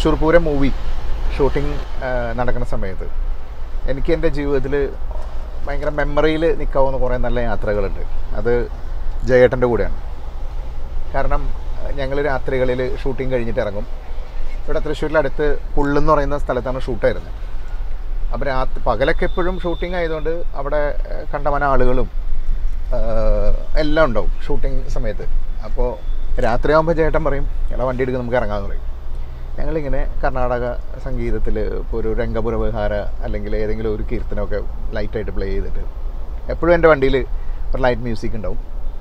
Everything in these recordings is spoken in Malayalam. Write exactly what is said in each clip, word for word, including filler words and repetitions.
തൃശ്ശൂർ പൂരം മൂവി ഷൂട്ടിംഗ് നടക്കുന്ന സമയത്ത് എനിക്ക് എൻ്റെ ജീവിതത്തിൽ ഭയങ്കര മെമ്മറിയിൽ നിൽക്കാവുന്ന കുറേ നല്ല യാത്രകളുണ്ട്. അത് ജയേട്ടൻ്റെ കൂടെയാണ്. കാരണം ഞങ്ങൾ രാത്രികളിൽ ഷൂട്ടിംഗ് കഴിഞ്ഞിട്ട് ഇറങ്ങും. ഇവിടെ തൃശ്ശൂരിലടുത്ത് പുള്ളെന്ന് പറയുന്ന സ്ഥലത്താണ് ഷൂട്ടായിരുന്നത്. അപ്പോൾ രാത്രി പകലൊക്കെ എപ്പോഴും ഷൂട്ടിംഗ് ആയതുകൊണ്ട് അവിടെ കണ്ടമാന ആളുകളും എല്ലാം ഉണ്ടാവും ഷൂട്ടിംഗ് സമയത്ത്. അപ്പോൾ രാത്രിയാകുമ്പോൾ ചേട്ടൻ പറയും, എടാ വണ്ടി എടുക്കുക നമുക്ക് ഇറങ്ങാമെന്ന് പറയും. ഞങ്ങളിങ്ങനെ കർണാടക സംഗീതത്തിൽ ഇപ്പോൾ ഒരു രംഗപുരവിഹാര അല്ലെങ്കിൽ ഏതെങ്കിലും ഒരു കീർത്തനമൊക്കെ ലൈറ്റായിട്ട് പ്ലേ ചെയ്തിട്ട് എപ്പോഴും എൻ്റെ വണ്ടിയിൽ ഒരു ലൈറ്റ് മ്യൂസിക് ഉണ്ടാവും.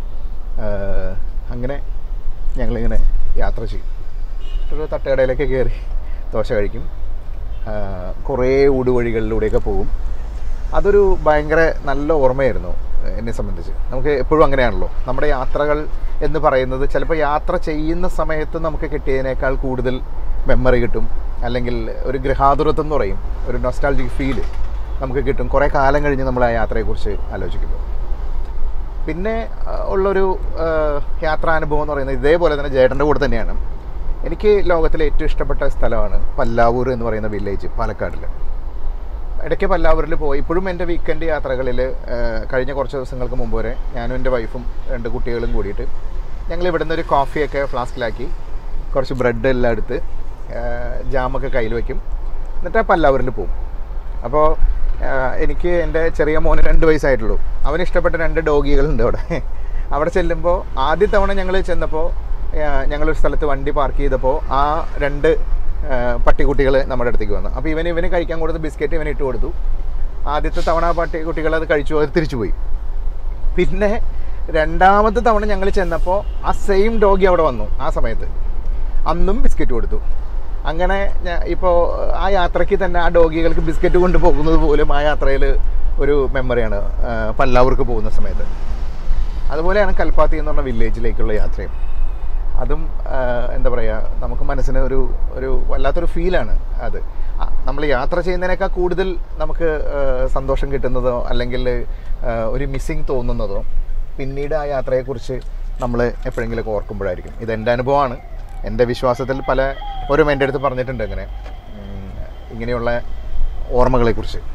അങ്ങനെ ഞങ്ങളിങ്ങനെ യാത്ര ചെയ്യും. ഒരു തട്ടുകടയിലൊക്കെ കയറി ദോശ കഴിക്കും. കുറേ ഊടുവഴികളിലൂടെയൊക്കെ പോകും. അതൊരു ഭയങ്കര നല്ല ഓർമ്മയായിരുന്നു എന്നെ സംബന്ധിച്ച്. നമുക്ക് എപ്പോഴും അങ്ങനെയാണല്ലോ, നമ്മുടെ യാത്രകൾ എന്ന് പറയുന്നത് ചിലപ്പോൾ യാത്ര ചെയ്യുന്ന സമയത്ത് നമുക്ക് കിട്ടിയതിനേക്കാൾ കൂടുതൽ മെമ്മറി കിട്ടും, അല്ലെങ്കിൽ ഒരു ഗൃഹാതുരത്വം എന്ന് പറയും, ഒരു നൊസ്റ്റാൾജിക് ഫീല് നമുക്ക് കിട്ടും കുറേ കാലം കഴിഞ്ഞ് നമ്മൾ ആ യാത്രയെക്കുറിച്ച് ആലോചിക്കുമ്പോൾ. പിന്നെ ഉള്ളൊരു യാത്രാനുഭവം എന്ന് പറയുന്നത് ഇതേപോലെ തന്നെ ജേട്ടൻ്റെ കൂടെ തന്നെയാണ്. എനിക്ക് ലോകത്തിലെ ഏറ്റവും ഇഷ്ടപ്പെട്ട സ്ഥലമാണ് പല്ലാവൂർ എന്ന് പറയുന്ന വില്ലേജ്, പാലക്കാടിൽ. ഇടയ്ക്ക് പല്ലാവൂരിൽ പോയി. ഇപ്പോഴും എൻ്റെ വീക്കെൻഡ് യാത്രകളിൽ കഴിഞ്ഞ കുറച്ച് ദിവസങ്ങൾക്ക് മുമ്പ് വരെ ഞാനും എൻ്റെ വൈഫും രണ്ട് കുട്ടികളും കൂടിയിട്ട് ഞങ്ങൾ ഇവിടുന്ന് ഒരു കോഫിയൊക്കെ ഫ്ലാസ്കിലാക്കി കുറച്ച് ബ്രെഡ് എല്ലാം എടുത്ത് ജാമൊക്കെ കയ്യിൽ വയ്ക്കും. എന്നിട്ട് പല്ലാവൂരിൽ പോകും. അപ്പോൾ എനിക്ക് എൻ്റെ ചെറിയ മോന് രണ്ട് വയസ്സായിട്ടുള്ളൂ. അവന് ഇഷ്ടപ്പെട്ട രണ്ട് ഡോഗികളുണ്ട് അവിടെ. അവിടെ ചെല്ലുമ്പോൾ ആദ്യ തവണ ഞങ്ങൾ ചെന്നപ്പോൾ ഞങ്ങളൊരു സ്ഥലത്ത് വണ്ടി പാർക്ക് ചെയ്തപ്പോൾ ആ രണ്ട് പട്ടിക്കുട്ടികൾ നമ്മുടെ അടുത്തേക്ക് വന്നു. അപ്പോൾ ഇവന് ഇവന് കഴിക്കാൻ കൊടുത്ത് ബിസ്ക്കറ്റ് ഇവന് ഇട്ട് കൊടുത്തു. ആദ്യത്തെ തവണ പട്ടിക്കുട്ടികൾ അത് കഴിച്ചു, അത് തിരിച്ചു പോയി. പിന്നെ രണ്ടാമത്തെ തവണ ഞങ്ങൾ ചെന്നപ്പോൾ ആ സെയിം ഡോഗി അവിടെ വന്നു. ആ സമയത്ത് അന്നും ബിസ്ക്കറ്റ് കൊടുത്തു. അങ്ങനെ ഇപ്പോൾ ആ യാത്രയ്ക്ക് തന്നെ ആ ഡോഗികൾക്ക് ബിസ്ക്കറ്റ് കൊണ്ടുപോകുന്നത് പോലും ആ യാത്രയിൽ ഒരു മെമ്മറിയാണ് പല്ലാവൂർക്ക് പോകുന്ന സമയത്ത്. അതുപോലെയാണ് കൽപ്പാത്തി എന്ന് പറഞ്ഞ വില്ലേജിലേക്കുള്ള യാത്രയും. അതും എന്താ പറയുക, നമുക്ക് മനസ്സിന് ഒരു ഒരു വല്ലാത്തൊരു ഫീലാണ് അത്. നമ്മൾ യാത്ര ചെയ്യുന്നതിനേക്കാൾ കൂടുതൽ നമുക്ക് സന്തോഷം കിട്ടുന്നതോ അല്ലെങ്കിൽ ഒരു മിസ്സിങ് തോന്നുന്നതോ പിന്നീട് ആ യാത്രയെക്കുറിച്ച് നമ്മൾ എപ്പോഴെങ്കിലുമൊക്കെ ഓർക്കുമ്പോഴായിരിക്കും. ഇതെൻ്റെ അനുഭവമാണ്. എൻ്റെ വിശ്വാസത്തിൽ പല ഓരോ എൻ്റെ അടുത്ത് പറഞ്ഞിട്ടുണ്ട് ഇങ്ങനെ ഇങ്ങനെയുള്ള ഓർമ്മകളെക്കുറിച്ച്.